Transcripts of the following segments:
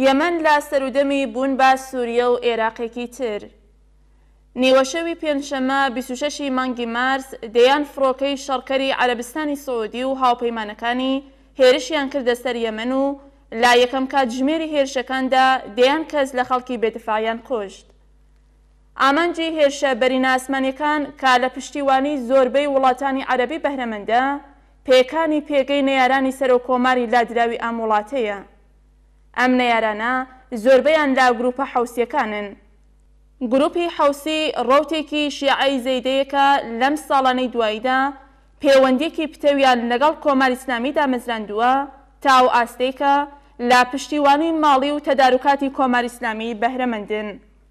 یەمەن لە سەرودەمی بوون بە سووریە و عێراقێکی تر. نیوەشەوی پێنجشەممە 26 مانگی مارس دەیان فڕۆکەی شەڕکەری عەرەبستانی سەعودی و هاوپەیمانەکانی هێرشیان کردە سەر یەمەن و لا یەکەم کاتژمێری هێرشەکاندا دەیان کەس لە خەڵکی بێدفاعیان کوشت. ئامانجی هێرشە بەرینە ئاسمانیەکان کە لە پشتیوانی زۆربەی وڵاتانی عەرەبی بەهرەمەندە پێکانی پێگەی نەیارانی سەرۆکۆماری لادراوی ئەم وڵاتەیە. ئەم نەیارانە زۆربەیان لا گروپە حوسیەکانن. گروپی حوسی ڕەوتێکی شیعەی زەیدەیەکە لەم ساڵانەی دواییدا پەیوەندیەکی پتەویان لەگەڵ کۆماری ئیسلامی دامەزراندووە تا ئەو ئاستەیکە لە پشتیوانی ماڵی و تەدارکاتی کۆماری ئیسلامی بەهرەمەندن.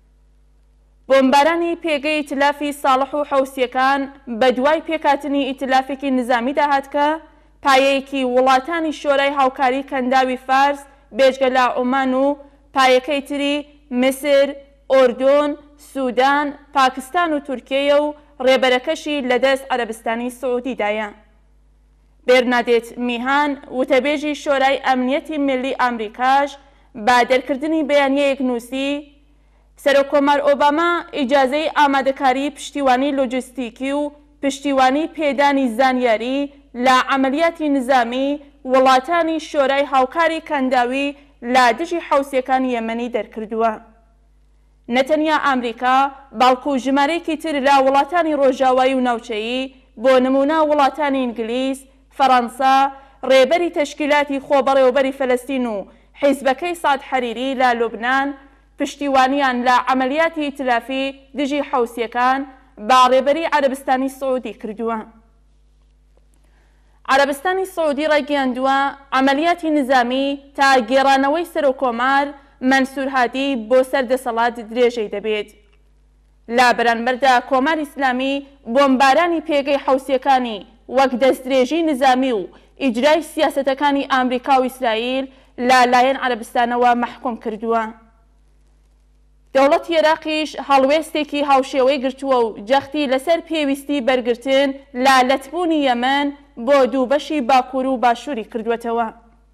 بۆمبارانی پێگەی ئیتلافی ساڵح و حوسیەکان بە دوای پێکاتنی ئیتلافێکی نظامی داهات کە پایەیەکی وڵاتانی شۆرای هاوکاری کەنداوی فارس بێجگە لە عومان و پایەکەی تری مسر، ئۆردۆن، سوودان، پاکستان و تورکیە و ڕێبەرەکەشی لەدەست عەرەبستانی سەعودیدایە. بێرنادێت میهان وتەبێژی شۆرای ئەمنیەتی ملی ئەمریکاش با دەرکردنی بەیانیەیەک نووسی سەرۆکۆمار ئۆباما ئیجازەی ئامادەکاری پشتیوانی لۆجستیکی و پشتیوانی پێدانی زانیاری لە عەمەلیاتی نظامی وڵاتانی شۆرای هاوکاری کەنداوی لە دژی حوسیەکانی یەمەنی دەرکردووە. نەتەنیا ئەمریکا باڵکو ژمارەیەکی تر لە وڵاتانی ڕۆژاوایی و ناوچەیی بۆ نمونە وڵاتانی ئینگلیز، فەڕەنسا، ڕێبەری تەشکیلاتی خۆبەڕێوەبەری فەلەستین و حیزبەکەی ساد حەریری لە لوبنان پشتیوانیان لە عەمەلیاتی ئیتلافی دژی حوسیەکان با ڕێبەری عەرەبستانی سەعودی کردووە. عەرەبستانی سەعودی ڕایگەیاندووە عەمەلیاتی نظامی تا گێڕانەوەی سەرۆکۆمار مەنسوور هادی بۆ سەردەسەڵات درێژەی دەبێت. لە بەرانبەردا کۆماری ئیسلامی بۆمبارانی پێگەی حوسیەکانی وەک دەستدرێژی نظامی و ئیجرای سیاسەتەکانی ئەمریکا و ئیسرائیل لەلایەن عەرەبستانەوە مەحکوم کردووە. دەوڵەتی عێراقیش هەڵوێستێکی هاوشێوەی گرتووە و جەختی لەسەر پێویستی بەرگرتن لە لەتبوونی یەمەن بۆ دووبەشی باکوور و باشووری کردوێتەوە.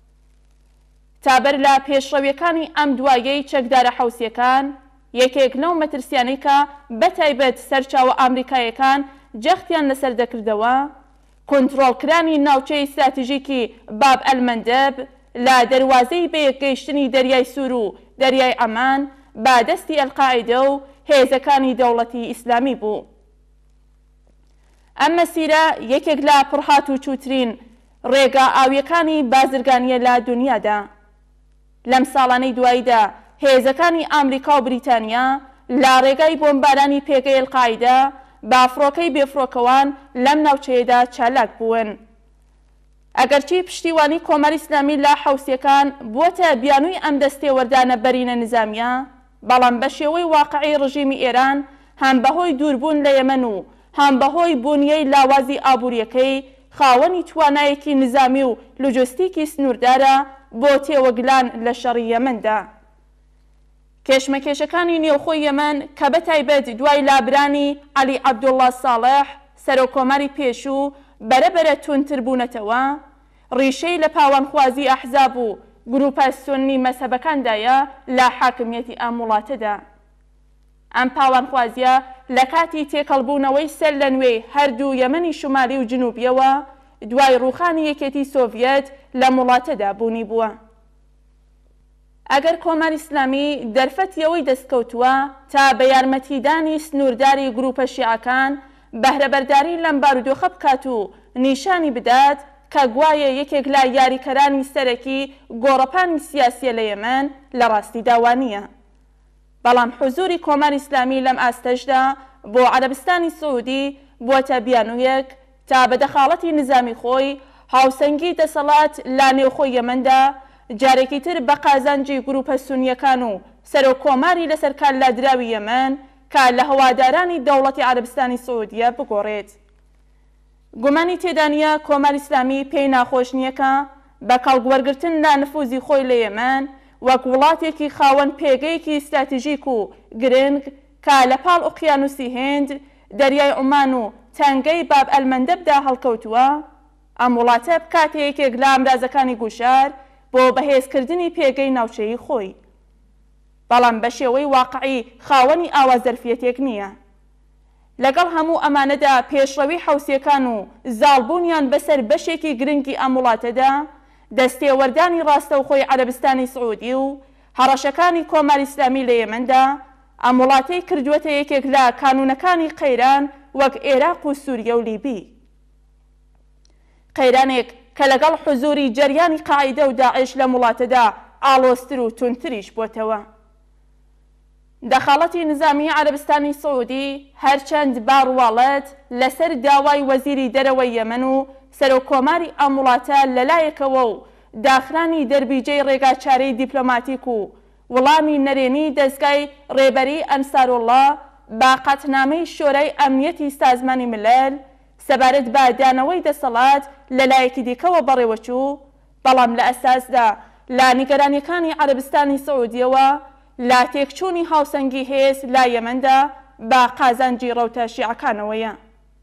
تابەر لە پێشڕەویەکانی ئەم دوایەی چەکدارە حوسیەکان یەکێک لەو مەترسیانەی کە بەتایبەت سەرچاوە ئەمریکایەکان جەختیان لەسەر دەکردەوە کۆنتڕۆڵکرانی ناوچەی استراتیژیکی باب ئەلمەندەب لە دەواازەی بەیەکگەیشتنی دەریای سوور و دەریای ئەمان با دەستی ئەلقاعیدە و هێزەکانی دەوڵەتی ئیسلامی بوو. ئەم مەسیرە یەکێک لە پڕهات و چووترین ڕێگا ئاویەکانی بازرگانیە لە دنیادا. لەم ساڵانەی دواییدا هێزەکانی ئەمریکا و بریتانیا لە ڕێگای بۆمبارانی پێگەی ئەلقاعیدە با فڕۆکەی بێفڕۆکەوان لەم ناوچەیەدا چالاک بوون. ئەگەرچی پشتیوانی کۆماری ئیسلامی لە حوسیەکان بووەتە بیانووی ئەم دەستێ وەردانە بەرینە نظامیە، بەڵام بە شێوەی واقعی ڕژیمی ئێران هەم بەهۆی دووربوون لە یەمەن و هەم بەهۆی بوونیەی لاوازی ئابوووریەکەی خاوەنی توانایەکی نظامی و لۆجستیکی سنووردارە بۆ تێوەگلان لە شەڕی یەمەندا. کێشمەکێشەکانی نێوخۆی یەمەن کە بەتایبەت دوای لابرانی عەلی عەبدوڵڵا ساڵح سەرۆکۆماری پێشوو بەرەبەرە تونتر بوونەتەوە ڕیشەی لە پاوانخوازی ئەحزاب و گروپە سونی مەسەبەکاندایە لە حاکمیەتی ئەم وڵاتەدا. ئەم پاوانخوازیە لە کاتی تێکەڵبوونەوەی سەر لە نوێ هەردوو یەمەنی شومالی و جنوبیەوە دوای ڕووخانی یەکێتی سۆڤیەت لە وڵاتەدا بوونی بووە. ئەگەر کۆماری ئیسلامی دەرفەتیەوەی دەستکەوتووە تا بە یارمەتیدانی سنوورداری گروپە شیعەکان بەهرەبەرداری لەم بارودۆخە بکات و نیشانی بدات کە گوایە یەکێک لە یاریکەرانی سەرەکی گۆڕەپانی سیاسیە لە یەمەن لە ڕاستی داوانیە. بەڵام حوزوری کۆماری ئیسلامی لەم ئاستەشدا بۆ عەرەبستانی سەعودی بووەتە بیانوویەک تا بە دەخاڵەتی نظامی خۆی هاوسەنگی دەسەڵات لە نێوخۆی یەمەندا جارێکی تر بە قازانجی گروپە سونیەکان و سەرۆکۆماری لەسەر کار لادراوی یەمەن کە لە هەوادارانی دەوڵەتی عەرەبستانی سەعودیە بگۆڕێت. گومانی تێدا نییە کۆماری ئیسلامی پێی ناخۆش نییەکە بە کەڵگوەرگرتن لە نفوزی خۆی لە یەمەن وەک وڵاتێکی خاوەن پێگەیەکی استراتیژیک و گرنگ کە لە پاڵ ئۆقیانوسی هێند دەریای عومان و تەنگەی باب ئەلمەندەبدا هەڵکەوتووە ئەم وڵاتە بکاتە یەکێک لە ئەمرازەکانی گوشار بۆ بەهێزکردنی پێگەی ناوچەیی خۆی. بەڵام بە شێوەی واقعی خاوەنی ئاوازەرفیەتێک نییە. لەگەڵ هەموو ئەمانەدا پێشڕەوی حوسیەکان و زاڵبوونیان بەسەر بەشێکی گرنگی ئەم وڵاتەدا دەستێوەردانی ڕاستەوخۆی عەرەبستانی سعودی و هەڕەشەکانی کۆماری ئیسلامی لە یەمەندا ئەم وڵاتەی کردووەتە یەکێک لە کانونەکانی قەیران وەک عێراق و سووریە و لیبی. قەیرانێک کە لەگەڵ حوزوری جەریانی قاعیدە و داعش لە وڵاتەدا ئاڵۆزتر و تونتریش بۆتەوە. دەخاڵەتی نظامی عەرەبستانی سعودی هەرچەند باڕواڵەت لەسەر داوای وەزیری دەرەوەی یەمەن و سەرۆکۆماری ئەم وڵاتە لەلایەکەوە و داخرانی دەربیجەی ڕێگاچارەی دیپلۆماتیک و وەڵامی نەرێنی دەستگای ڕێبەری ئەنساروڵڵا با قەتنامەی شۆرای ئەمنیەتی سازمانی ملل سەبارەت بە دانەوەی دەسەڵات لەلایەکی دیکەوە بەڕێوەچوو، بەڵام لە ئەساسدا لا نیگەرانیەکانی عەرەبستانی سعودیەوە لا تێکچوونی هاوسەنگی هێز لا یەمەندا با قازانجی ڕەوتە شیعەکانەوەیە.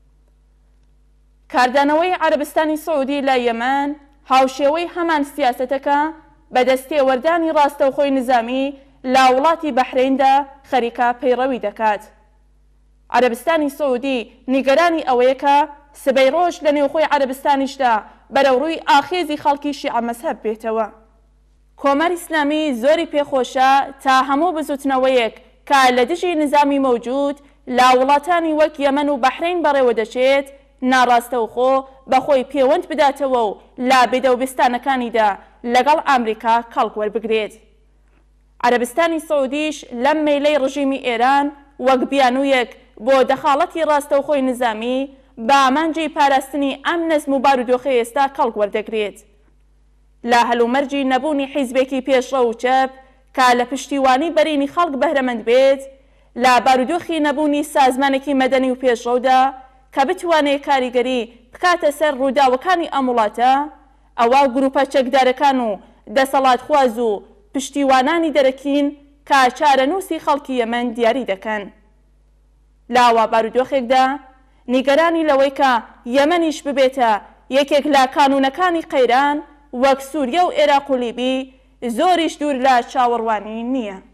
کاردانەوەی عەرەبستانی سعودی لە یەمەن هاوشێوەی هەمان سیاسەتەکە بە دەستێوەردانی ڕاستەوخۆی نظامی لا وڵاتی بەحریندا خەریکە پەیڕەوی دەکات. عەرەبستانی سعودی نیگەرانی ئەوەیە کە سبەی ڕۆژ لە نێوخۆی عەرەبستانیشدا بەرەوڕووی ئاخێزی خەڵکی شیعە مەزهەب بێتەوە. کۆماری ئیسلامی زۆری پێخۆشە تا هەموو بزوتنەوەیەک کە لە دژی نظامی مەوجود لا وڵاتانی وەک یەمەن و بەحرین بەڕێوە دەچێت ناڕاستەوخۆ بەخۆی پەیوەند بداتەوە و لا بێدەوبستانەکانیدا لەگەڵ ئەمریکا کەڵک وەربگرێت. عەرەبستانی سعودیش لەم مەیلەی ڕژیمی ئێران وەک بیانوویەک بۆ دەخاڵەتی ڕاستەوخۆی نظامی بە ئامانجی پاراستنی ئەم نەزم و بارودۆخی ئێستا کەڵک وەردەگرێت. لا هەلومەرجی نەبوونی حیزبێکی پێشڕە و چەپ کە لە پشتیوانی بەرینی خەڵک بەهرەمەند بێت، لا بارودۆخی نەبوونی سازمانێکی مەدەنی و پێشڕەودا کە بتوانێت کاریگەری بکاتە سەر ڕووداوەکانی ئەم وڵاتە، ئەوە گروپە چەکدارەکان و دەسەڵات خواز و پشتیوانانی دەرەکین کە چارەنووسی خەڵکی یەمەن دیاری دەکەن. لاوا بارودۆخێکدا نیگەرانی لەوەی کە یەمەنیش ببێتە یەکێک لە کانونەکانی قەیران وەک سووریە و عێراق و لیبی زۆریش دوور لە چاوەڕوانی نییە.